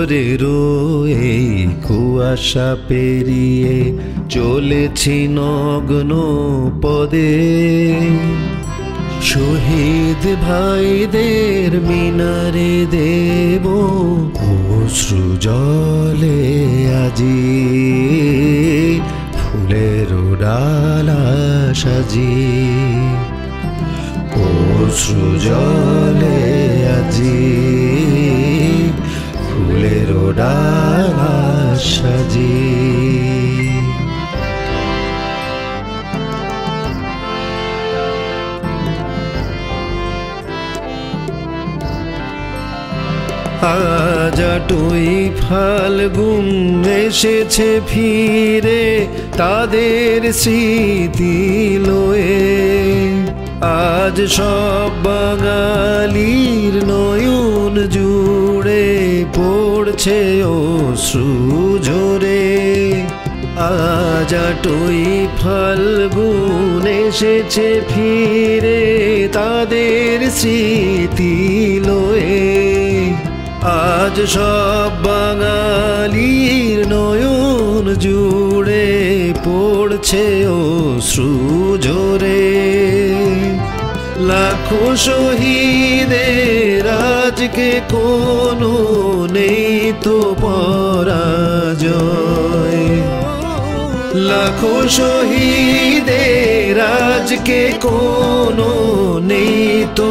ভোরেরও এই কুয়াশা পেরিয়ে চলেছি নগ্ন পদে, শহীদ ভাইদের মিনারে দেব অশ্রু জলে আজি, ফুলের ডালা সাজি অশ্রু জলে আজি, ফুলের ডালা সাজি। আজ আটই ফাল্গুন এসেছে ফিরে তাদের স্মৃতি লয়ে, আজ সব বাঙালির নয়ন জুড়ে পড়ছে অশ্রু ঝরে। আজ আটই ফাল্গুন এসেছে ফিরে তাদের স্মৃতি লয়ে, আজ সব বাঙালির নয়ন জুড়ে পড়ছে অশ্রু ঝরে। লাখো শহীদের আজকে কোনো নেই তো পরাজয়, লাখো শহীদের আজকে কোনো নেই তো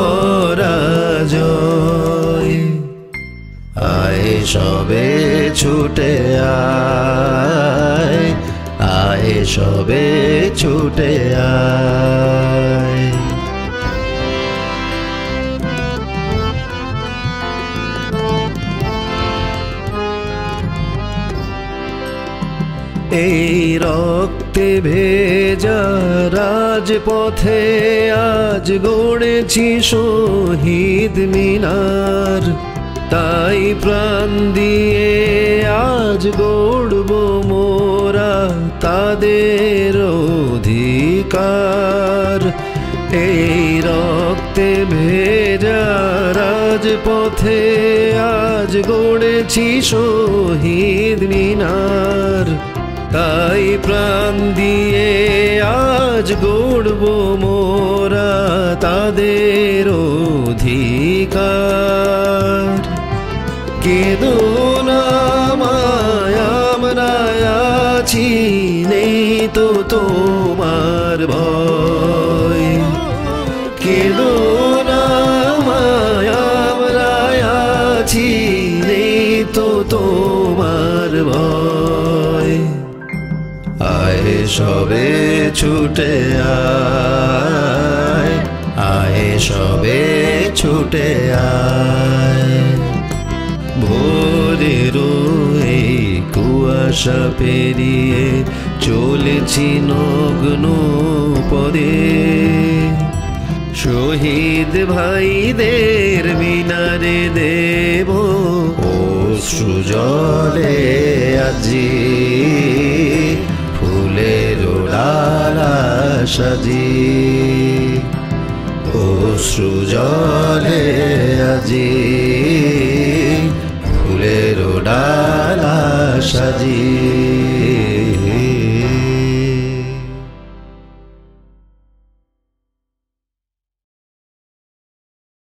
পরাজয়। আয় সবে ছুটে আয়, আয় সবে ছুটে আয়। এই রক্তে ভেজা রাজপথে আজ গড়েছি শহীদ মিনার, তাই প্রাণ দিয়ে আজ গড়ব মোরা তাদের অধিকার। এই রক্তে ভেজা রাজপথে আজ গড়েছি শহীদ মিনার, তাই প্রাণ দিয়ে আজ গড়ব মোরা তাদের অধিকার। কেঁদো না মায় আমরা আছি, নেই তো তোমার ভয়। কেঁদো না মায় আমরা আছি, নেই তো তোমার ভয়। আয় সবে ছুটে আয়, আয় সবে ছুটে আয়। ভোরেরও এই কুয়াশা পেরিয়ে চলেছি নগ্ন পদে, শহীদ ভাইদের মিনারে দেব অশ্রু জলে আজি, ফুলের ডালা সাজি অশ্রু জলে আজি, ফুলের ডালা সাজি।